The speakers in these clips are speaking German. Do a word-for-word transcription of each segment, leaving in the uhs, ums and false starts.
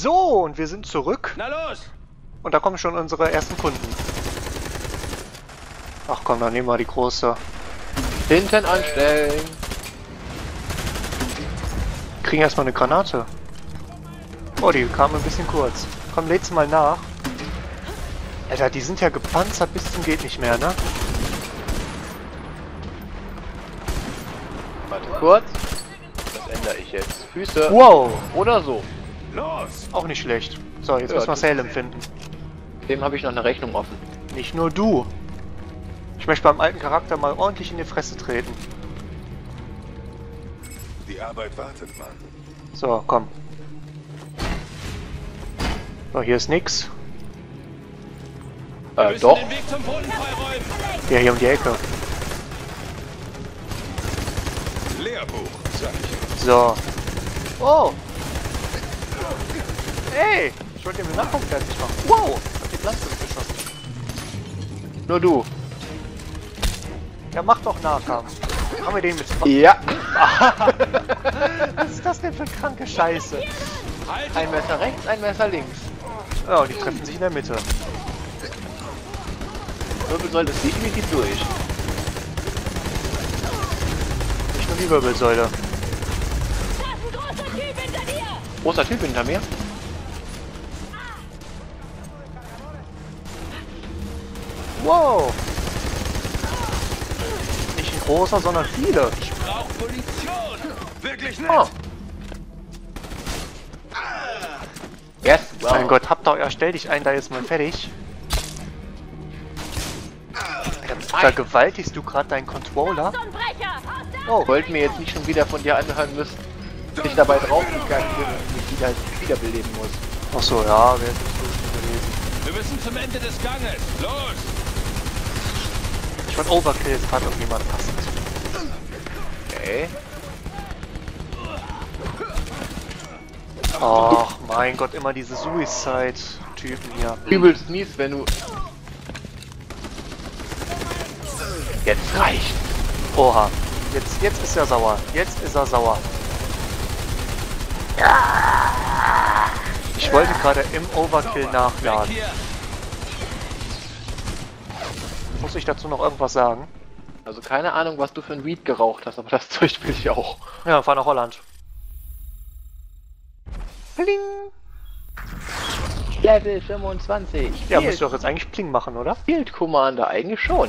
So, und wir sind zurück. Na los! Und da kommen schon unsere ersten Kunden. Ach komm, dann nehmen wir die große. Hinten anstellen. Kriegen erstmal eine Granate. Oh, die kam ein bisschen kurz. Komm, läd's mal nach. Alter, die sind ja gepanzert bis zum geht nicht mehr, ne? Warte kurz. Das ändere ich jetzt. Füße. Wow! Oder so. Los! Auch nicht schlecht. So, jetzt Ja, müssen wir das- Salem finden. Dem habe ich noch eine Rechnung offen. Nicht nur du. Ich möchte beim alten Charakter mal ordentlich in die Fresse treten. Die Arbeit wartet, Mann. So, komm. So, hier ist nix. Wir Äh, müssen doch. den Weg zum Boden freiräumen. Ja, hier um die Ecke. Lehrbuch, sag ich. So. Oh! Ey! Ich wollte den Nachgucken fertig machen. Wow! Hab die Pflanze geschossen. Nur du. Ja, mach doch Nahkampf. Haben wir den mit... Ja. Was ist das denn für kranke Scheiße? Halt! Ein Messer rechts, ein Messer links. Ja, und die treffen sich in der Mitte. Wirbelsäule ist definitiv durch. Nicht nur die Wirbelsäule. Großer Typ hinter mir. Wow! Nicht ein großer, sondern viele. Ich brauch Munition! Wirklich nett! Oh. Yes. Wow. Mein Gott, habt doch, ja, stell dich ein, da jetzt mal fertig. Alter, vergewaltigst du gerade deinen Controller? Oh, wollten mir jetzt nicht schon wieder von dir anhören müssen, dass ich dabei draufgegangen bin und mich wieder, wiederbeleben muss. Ach so, ja, wäre jetzt nicht so schlimm gewesen. Wir müssen zum Ende des Ganges! Los! Ich fand Overkill ist gerade irgendwie mal passend. Okay. Ach, mein Gott, immer diese Suicide-Typen hier. Übelst mies, wenn du... Jetzt reicht. Oha, jetzt, jetzt ist er sauer. Jetzt ist er sauer. Ich wollte gerade im Overkill Weg nachladen. hier! Muss ich dazu noch irgendwas sagen? Also keine Ahnung, was du für ein Weed geraucht hast, aber das Zeug will ich auch. Ja, fahr nach Holland. Pling! Level fünfundzwanzig. Ja, Field, müsste doch jetzt eigentlich Pling machen, oder? Field Commander, eigentlich schon.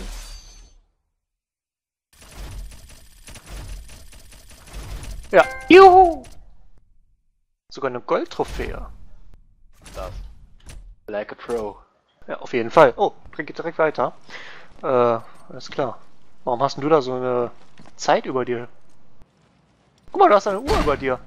Ja. Juhu! Sogar eine Goldtrophäe. Das. Like a Pro. Ja, auf jeden Fall. Oh, geht direkt weiter. Äh, alles klar. Warum hast denn du da so eine Zeit über dir? Guck mal, du hast eine Uhr über dir.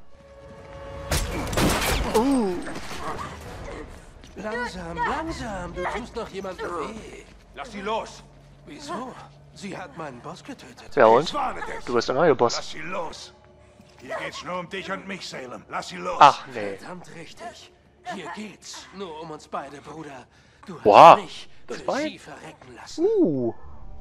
Uh. Langsam, langsam, du tust noch jemandem weh. Lass sie los! Wieso? Sie hat meinen Boss getötet. Ja und? Ich warne dich! Du bist der neue Boss. Lass sie los! Hier geht's nur um dich und mich, Salem. Lass sie los! Ach nee. Verdammt richtig. Hier geht's nur um uns beide, Bruder. Du hast Boah, mich das für war- sie verrecken lassen. Uh.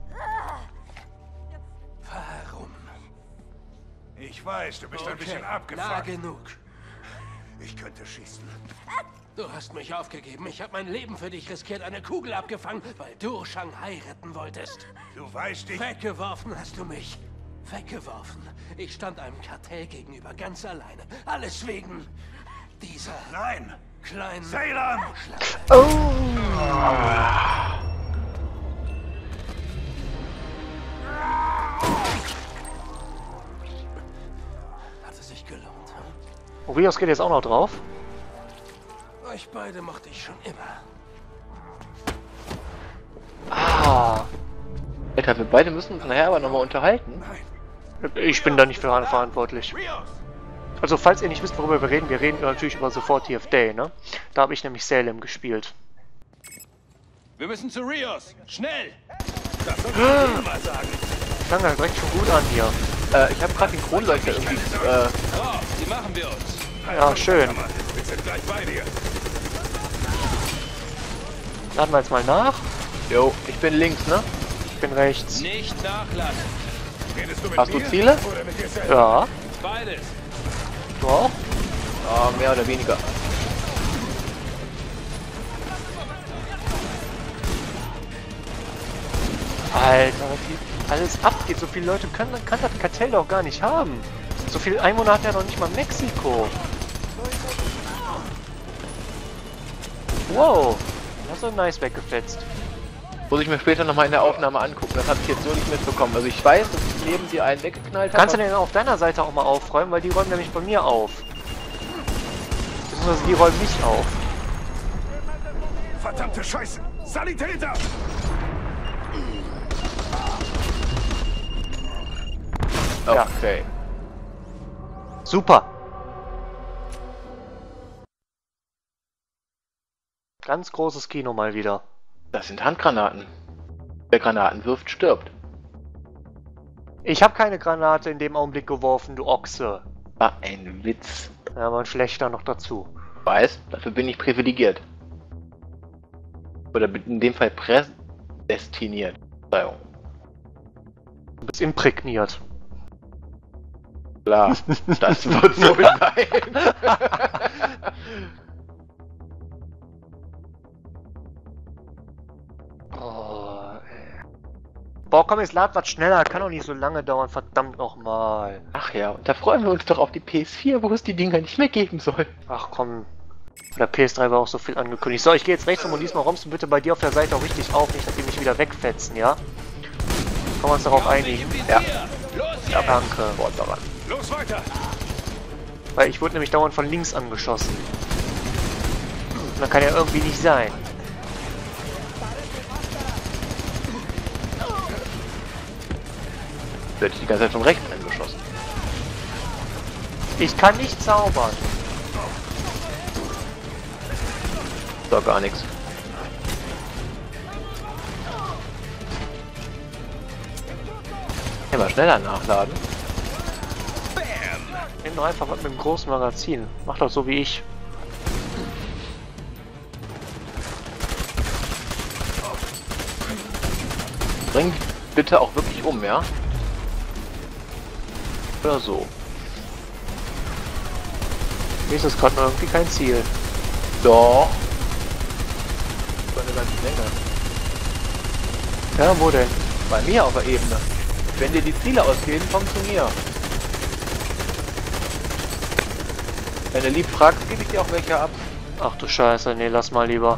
Warum? Ich weiß, du bist ein bisschen na abgefuckt. genug. Ich könnte schießen. Du hast mich aufgegeben. Ich habe mein Leben für dich riskiert, eine Kugel abgefangen, weil du Shanghai retten wolltest. Du weißt, ich... Weggeworfen hast du mich. Weggeworfen. Ich stand einem Kartell gegenüber, ganz alleine. Alles wegen dieser Nein! kleinen Salem! Schlange. Hat es sich gelohnt, hm? Rios geht jetzt auch noch drauf. Euch beide mochte ich schon immer. Ah. Alter, wir beide müssen uns nachher aber nochmal unterhalten. Ich bin da nicht für verantwortlich. Rios! Also, falls ihr nicht wisst, worüber wir reden, wir reden natürlich über The fortieth Day, ne? Da habe ich nämlich Salem gespielt. Wir müssen zu Rios! Schnell! Das sollst du mir mal sagen. Fang halt direkt schon gut an hier. Äh, ich habe gerade den Kronleuchter irgendwie, äh, Oh, die machen wir uns. Ja, schön. Wir sind gleich bei dir. Laden wir jetzt mal nach. jo, ich bin links, ne? Ich bin rechts. Nicht nachlassen. Redest du mit Hast du mir Ziele? Oder mit dir selbst? Ja. Beides. Du auch? Ja, mehr oder weniger. Alter, was hier alles abgeht. So viele Leute können, kann das Kartell doch gar nicht haben. So viele Einwohner hat ja noch nicht mal Mexiko. Wow, hast du nice weggefetzt. Muss ich mir später nochmal in der Aufnahme angucken. Das habe ich jetzt so nicht mitbekommen. Also ich weiß, dass ich neben dir einen weggeknallt habe. Kannst du den auf deiner Seite auch mal aufräumen, weil die räumen nämlich bei mir auf. Beziehungsweise die räumen nicht auf. Verdammte Scheiße! Sanitäter! Okay. Super. Ganz großes Kino mal wieder. Das sind Handgranaten. Wer Granaten wirft, stirbt. Ich habe keine Granate in dem Augenblick geworfen, du Ochse. War ein Witz. Ja, aber ein schlechter noch dazu. Weiß, dafür bin ich privilegiert. Oder in dem Fall prädestiniert. Verzeihung. Du bist imprägniert. Klar, das wird so sein. Oh, ey. Boah, komm, jetzt lad was schneller. Kann doch nicht so lange dauern, verdammt nochmal. Ach ja, und da freuen wir uns doch auf die P S vier, wo es die Dinger nicht mehr geben soll. Ach komm. Der P S drei war auch so viel angekündigt. So, ich gehe jetzt rechts um und diesmal räumst du bitte bei dir auf der Seite auch richtig auf, nicht, dass die mich wieder wegfetzen, ja? Können wir uns darauf einigen? Ja. Ja, danke. Wort daran. Los weiter! Weil ich wurde nämlich dauernd von links angeschossen. Und das kann ja irgendwie nicht sein. Werde ich die ganze Zeit von rechts angeschossen. Ich kann nicht zaubern. Doch gar nichts. Immer schneller nachladen. Nimm doch einfach was mit dem großen Magazin. Mach doch so wie ich. Bring bitte auch wirklich um, ja? Oder so. Mir ist das gerade noch irgendwie kein Ziel. Doch. Das war eine ganze Menge. Ja, wo denn? Bei mir auf der Ebene. Wenn dir die Ziele ausgehen, komm zu mir. Wenn du lieb fragst, gebe ich dir auch welche ab. Ach du Scheiße, nee, lass mal lieber.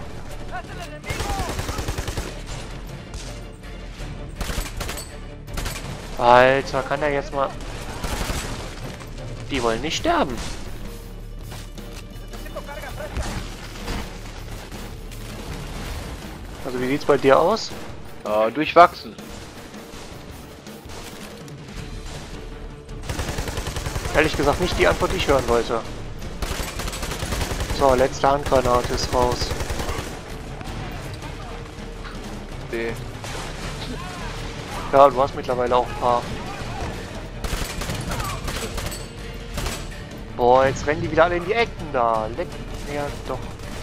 Alter, kann der jetzt mal... Die wollen nicht sterben. Also wie sieht's bei dir aus? Äh, durchwachsen. Ehrlich gesagt nicht die Antwort, die ich hören wollte. So, letzte Handgranate ist raus. Nee. Ja, du hast mittlerweile auch ein paar. Boah, jetzt rennen die wieder alle in die Ecken da. Leck mir doch.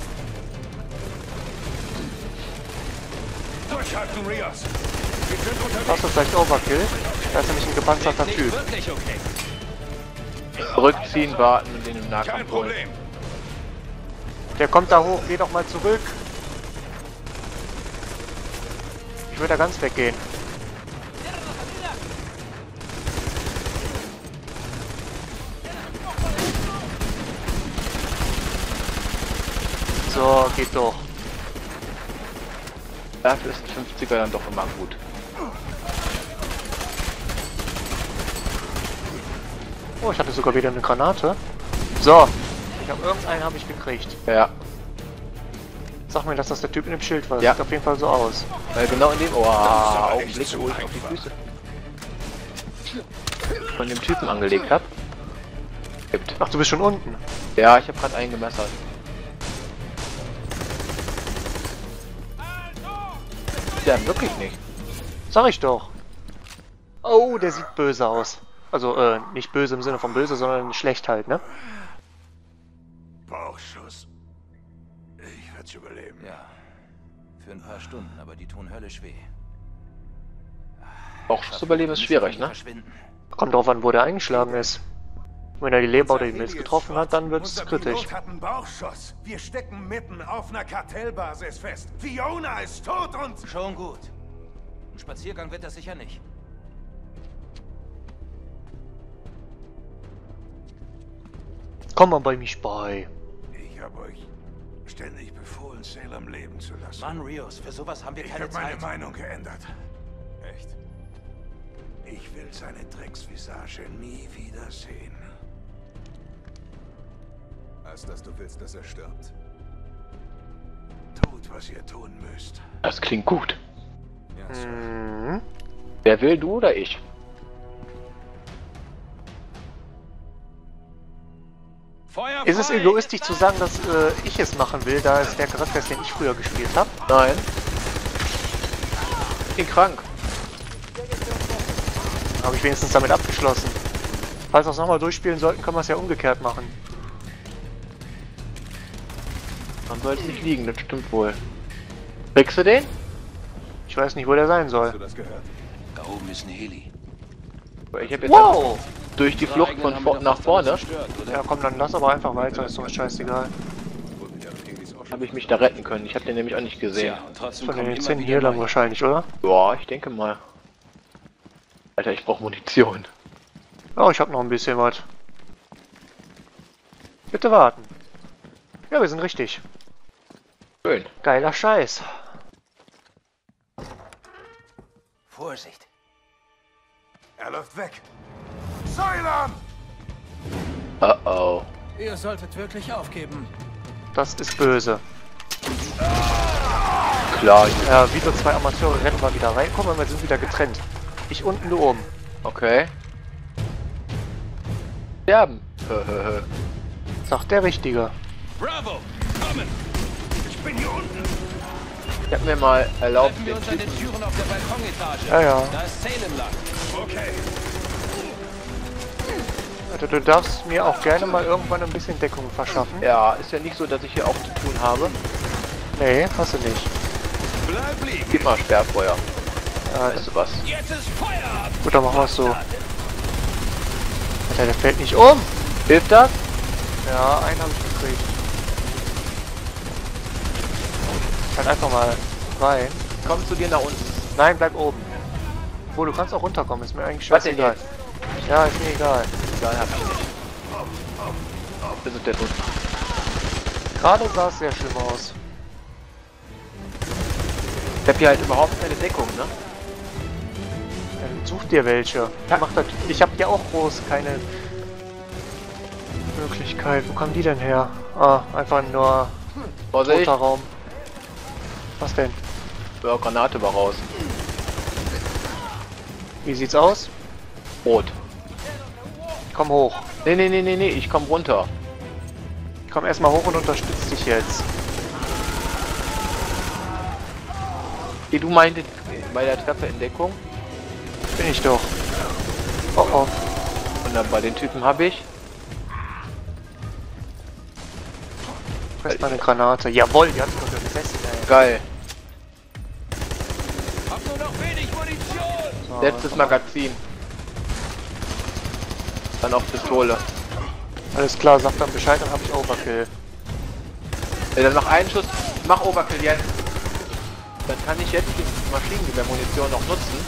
Durchhalten, Rios! Wir sind unterwegs! Hast du vielleicht Overkill? Da ist nämlich ein gepanzerter Typ. Wirklich okay. Zurückziehen, warten und den im Kein Nahkampf holen. Problem. Der kommt da hoch, geh doch mal zurück. Ich würde da ganz weggehen. So, geht doch. Dafür ist ein fünfziger dann doch immer gut. Oh, ich hatte sogar wieder eine Granate. So, ich habe irgendeinen habe ich gekriegt. Ja. Sag mir, dass das der Typ in dem Schild war. Ja. Sieht auf jeden Fall so aus. Weil genau in dem... Oh, aber echt Augenblick, zu wo ich auf die einfach. Füße von dem Typen angelegt habe. Gibt. Ach, du bist schon unten. Ja, ich habe gerade einen gemessert. Ja, wirklich nicht. Sag ich doch. Oh, der sieht böse aus. Also, äh, nicht böse im Sinne von böse, sondern schlecht halt, ne? Bauchschuss. Ich werd's überleben. Ja, für ein paar Stunden, aber die tun höllisch weh. Auch zu überleben ist schwierig, ne? Verschwinden. Kommt drauf an, wo der eingeschlagen ist. Wenn er die Leber oder die Milz getroffen hat, dann wird's Unser kritisch. Pilot hat einen Bauchschuss. Wir stecken mitten auf einer Kartellbasis fest. Fiona ist tot und... Schon gut. Ein Spaziergang wird das sicher nicht. Komm mal bei mich bei. Ich habe euch ständig befohlen, Salem leben zu lassen. Mann, Rios, für sowas haben wir Ich keine habe meine Zeit. Meinung geändert. Echt? Ich will seine Drecksvisage nie wiedersehen. Als dass du willst, dass er stirbt. Tut, was ihr tun müsst. Das klingt gut. Ja, Sir. Mhm. Wer will, du oder ich? Feuer Ist es frei! egoistisch zu sagen, dass äh, ich es machen will, da es der Charakter ist, den ich früher gespielt habe? Nein. Ich bin krank. Habe ich wenigstens damit abgeschlossen. Falls wir es nochmal durchspielen sollten, können wir es ja umgekehrt machen. Man soll es nicht liegen, das stimmt wohl. Kriegst du den? Ich weiß nicht, wo der sein Hast du soll. das gehört? Da oben ist ein Heli. Ich habe jetzt Wow! durch die Flucht von vor nach vorne Ja komm, dann lass aber einfach weiter, ist doch scheißegal. habe ich mich da retten können. Ich habe den nämlich auch nicht gesehen. Tja, und trotzdem Von kommen den immer zehn wieder hier lang neue. wahrscheinlich, oder? Ja, ich denke mal. Alter, ich brauche Munition. Oh, ich hab noch ein bisschen was. Bitte warten. Ja, wir sind richtig. Schön. Geiler Scheiß. Vorsicht. Er läuft weg. Salem! Oh oh. Ihr solltet wirklich aufgeben. Das ist böse. Klar. Ja, wieder zwei Amateure rennen wir wieder rein. Guck mal, wir sind wieder getrennt. Ich unten, du oben. Okay. Sterben. Höhöhö. Sagt der Richtige. Bravo! Kommen! Ich bin hier unten. Ich habe mir mal erlaubt, Treffen wir den uns an den Typen... Türen auf der Balkonetage. Ja, ja. Da ist Salem lang. Okay. Also, du darfst mir auch gerne mal irgendwann ein bisschen Deckung verschaffen. Ja, ist ja nicht so, dass ich hier auch zu tun habe. Nee, hast du nicht. Bleib liegen! Gib mal Sperrfeuer. Ja, Weißt du was? Jetzt ist Feierabend! gut, dann machen wir es so. Alter, der fällt nicht um. Hilft das? Ja, einen habe ich gekriegt. Halt einfach mal rein. Komm zu dir nach unten. Nein, bleib oben. Wo, du kannst auch runterkommen, ist mir eigentlich Was denn scheißegal. jetzt? Ja, ist mir egal. Egal, hab ich nicht. Wir sind der unten. Gerade sah es sehr schlimm aus. Ich hab hier halt überhaupt keine Deckung, ne? Dann such dir welche. Mach das. Ich habe hier auch groß keine Möglichkeit. Wo kommen die denn her? Ah, einfach nur Vorsicht. toter Raum. Was denn? Ja, Granate war raus. Wie sieht's aus? Rot. Komm hoch. Nee, nee, nee, nee, nee, ich komm runter. Komm erstmal hoch und unterstütz dich jetzt. Geh du meinte bei der Treppe in Deckung. Bin ich doch. Oh oh. Und dann bei den Typen habe ich. Presst mal eine Granate. Jawohl, die hat mich unter gefesselt, ey. Geil. Hab nur noch wenig Munition! So, Letztes Magazin. Dann auf Pistole. alles klar, sag dann Bescheid, dann hab ich Overkill. Ja, dann noch einen Schuss. Mach Overkill jetzt. Dann kann ich jetzt die Maschinengewehrmunition noch nutzen.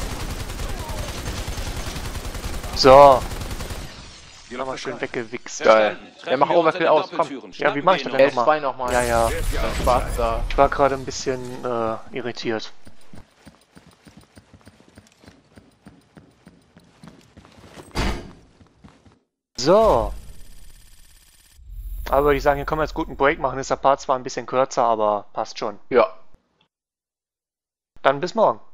So. Die Nochmal Luft schön ist weggewichst. Geil. Treffen Ja, mach wir uns Overkill an den aus, komm. Doppeltüren. Ja, wie mach ich das Schnappen denn L zwei nochmal? nochmal. Ja, ja. Dann Spaß da. Ich war gerade ein bisschen äh, irritiert. So. Aber würde ich sagen, hier können wir jetzt gut einen Break machen. Ist der Part zwar ein bisschen kürzer, aber passt schon. Ja. Dann bis morgen.